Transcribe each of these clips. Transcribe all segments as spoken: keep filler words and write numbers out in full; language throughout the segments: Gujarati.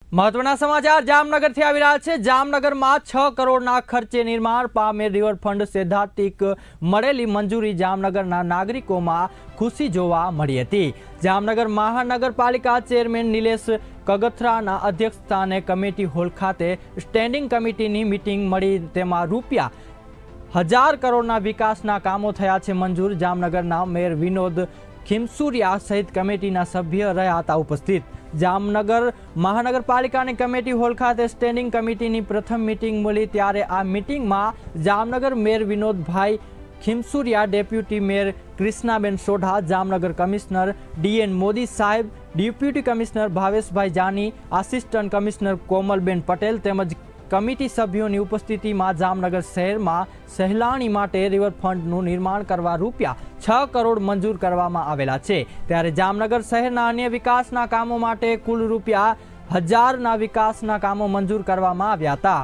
महत्वना समाचार जामनगर थी આવી રહ્યા છે। જામનગરમાં છ કરોડના ખર્ચે નિર્માણ પામેલ રિવરફ્રન્ટ સૈદ્ધાંતિક મળેલી મંજૂરી જામનગરના નાગરિકોમાં ખુશી જોવા મળી હતી। જામનગર મહાનગરપાલિકા ચેરમેન નિલેશ કગથરાના અધ્યક્ષસ્થાને કમિટી હોલ ખાતે સ્ટેન્ડિંગ કમિટીની મીટિંગ મળી, તેમાં રૂપિયા હજાર કરોડના વિકાસના કામો થયા છે મંજૂર। જામનગરના મેયર વિનોદ ખીમસુરિયા સહિત કમિટીના સભ્ય રહ્યા હતા ઉપસ્થિત। જામનગર મહાનગરપાલિકાની કમિટી હોલ ખાતે સ્ટેન્ડિંગ કમિટીની પ્રથમ મીટિંગ મળી, ત્યારે આ મીટિંગમાં Jamnagar mayor Vinodbhai Khimsuriya, deputy mayor Krishnaben Sodha, Jamnagar commissioner DN Modi સાહેબ, deputy commissioner Bhaveshbhai Jani, assistant commissioner Komalben Patel તેમજ કમિટી સભ્યોની ઉપસ્થિતિમાં જામનગર શહેરમાં સહેલાણી માટે રિવરફ્રન્ટનું નિર્માણ કરવા રૂપિયા છ કરોડ મંજૂર કરવામાં આવેલા છે। ત્યારે જામનગર શહેરના અન્ય વિકાસના કામો માટે કુલ રૂપિયા હજારના વિકાસના કામો મંજૂર કરવામાં આવ્યા હતા।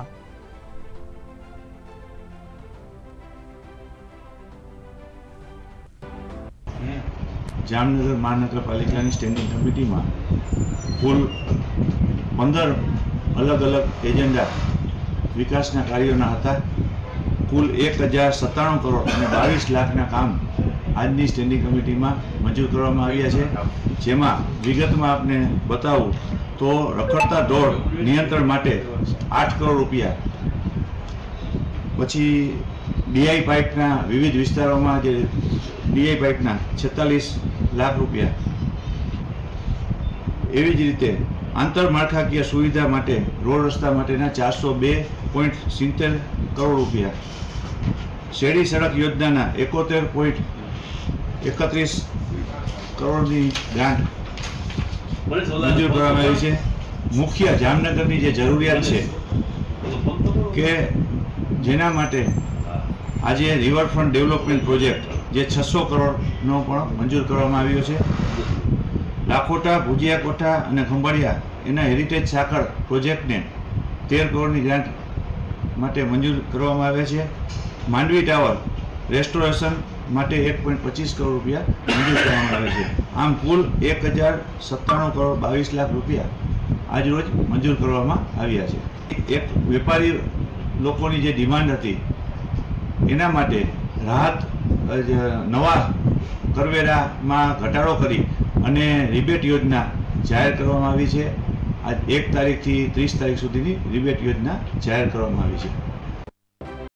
જામનગર મહાનગરપાલિકાની સ્ટેન્ડિંગ કમિટીમાં કુલ પંદર અલગ અલગ એજન્ડા વિકાસના કાર્યોના હતા। કુલ એક હજાર સત્તાણું કરોડ અને બાવીસ લાખના કામ આજની સ્ટેન્ડિંગ કમિટીમાં મંજૂર કરવામાં આવ્યા છે। જેમાં વિગતમાં આપને બતાવું તો રખડતા ઢોર નિયંત્રણ માટે આઠ કરોડ રૂપિયા, પછી ડીઆઈ પાઇપના વિવિધ વિસ્તારોમાં જે ડીઆઈ પાઇપના છેતાલીસ લાખ રૂપિયા, એવી જ રીતે આંતરમાળખાકીય સુવિધા માટે રોડ રસ્તા માટેના ચારસો બે પોઈન્ટ સિત્તેર કરોડ રૂપિયા, શેરી સડક યોજનાના એકોતેર પોઈન્ટ એકત્રીસ કરોડની ગ્રાન્ટ મંજૂર કરવામાં આવી છે। મુખ્ય જામનગરની જે જરૂરિયાત છે કે જેના માટે આજે રિવરફ્રન્ટ ડેવલપમેન્ટ પ્રોજેક્ટ જે છસો કરોડનો પણ મંજૂર કરવામાં આવ્યો છે। લાખોટા, ભુજિયા કોઠા અને ખંભાળિયા એના હેરિટેજ સાંકળ પ્રોજેક્ટને તેર કરોડની ગ્રાન્ટ માટે મંજૂર કરવામાં આવે છે। માંડવી ટાવર રેસ્ટોરેશન માટે એક પોઈન્ટ પચીસ કરોડ રૂપિયા મંજૂર કરવામાં આવે છે। આમ કુલ એક હજાર સત્તાણું કરોડ બાવીસ લાખ રૂપિયા આજરોજ મંજૂર કરવામાં આવ્યા છે। એક વેપારી લોકોની જે ડિમાન્ડ હતી એના માટે રાહત નવા કરવેરામાં ઘટાડો કરી અને રિબેટ યોજના જાહેર કરવામાં આવી છે। આજ એક તારીખથી ત્રીસ તારીખ સુધીની રિબેટ યોજના જાહેર કરવામાં આવી છે।